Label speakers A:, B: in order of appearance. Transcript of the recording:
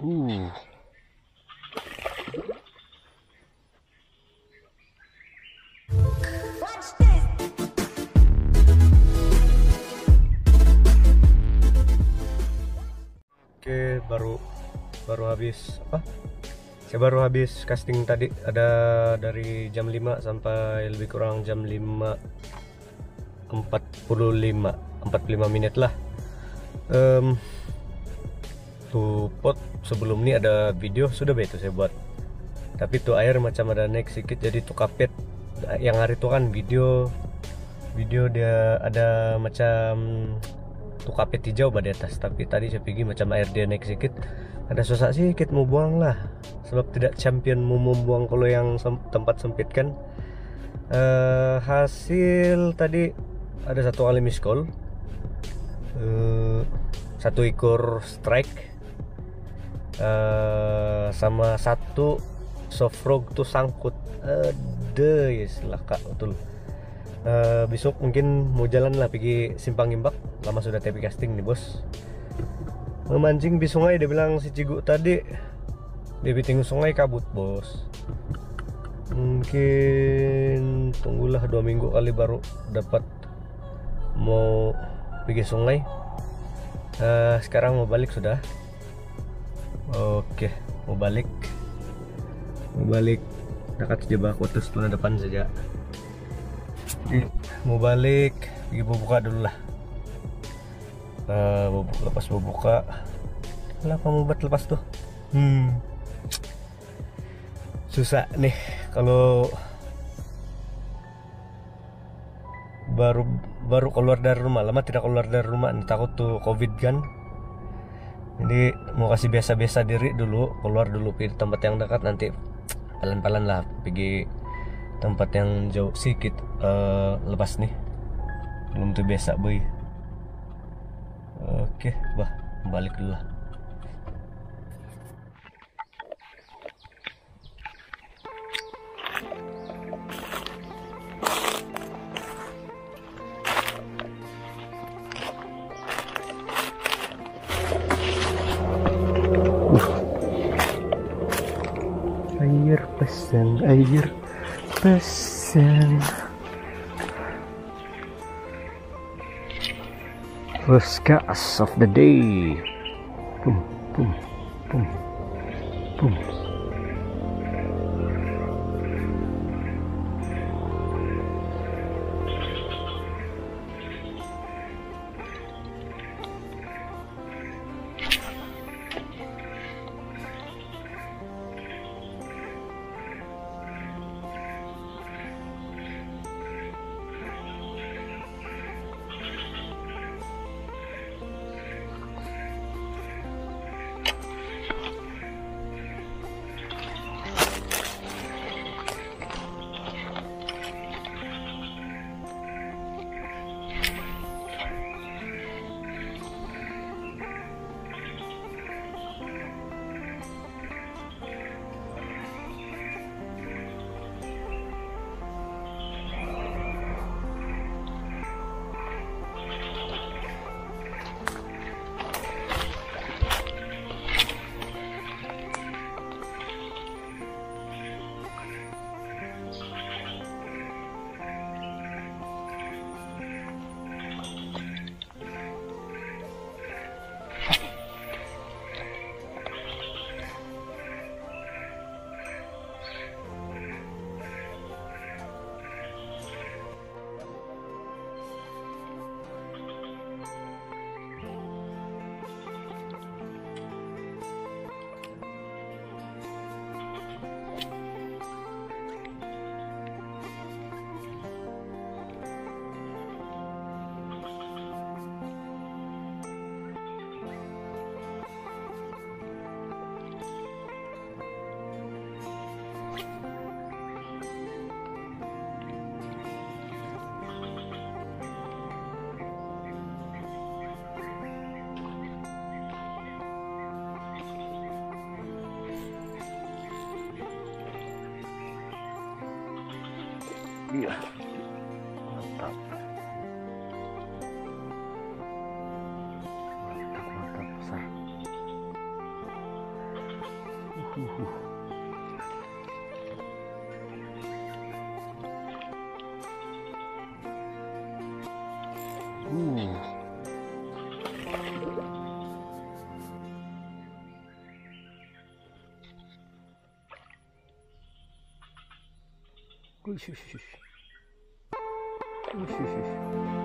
A: Uh. Oke, baru habis apa? Saya baru habis casting tadi, ada dari jam 5 sampai lebih kurang jam 5.45 menit lah. Tuh pot sebelum ini ada video sudah betul saya buat, tapi tuh air macam ada naik sedikit, jadi tuh kapet yang hari itu kan video dia ada macam tuh kapet hijau di atas, tapi tadi saya pergi macam air dia naik sedikit, ada susah sedikit mau buang lah, sebab tidak champion mau membuang kalau yang tempat sempit kan. Hasil tadi ada satu kali miss call, satu ekor strike, sama satu soft frog tuh sangkut. Yes lah kak, betul. Besok mungkin mau jalan lah pergi simpang imbak, lama sudah TP casting nih bos, memancing di sungai. Dia bilang si Cigu tadi dia biting sungai kabut bos, mungkin tunggulah 2 minggu kali baru dapat mau pergi sungai. Sekarang mau balik sudah. Oke, mau balik dekat jebak waktu setengah depan saja. Mau balik pergi buka dulu lah. Lepas buka lah, kamu buat lepas tuh. Susah nih kalau baru keluar dari rumah, lama tidak keluar dari rumah nih, takut tuh covid kan. Jadi mau kasih biasa-biasa diri dulu, keluar dulu ke tempat yang dekat, nanti pelan-pelan lah pergi tempat yang jauh sedikit. Lepas nih belum tuh biasa boy. Oke, balik dulu lah. Air pesan first cast of the day. Boom, boom, boom, boom. Iya, mantap, mantap besar.
B: Ush, ush, ush. Ush, ush, ush.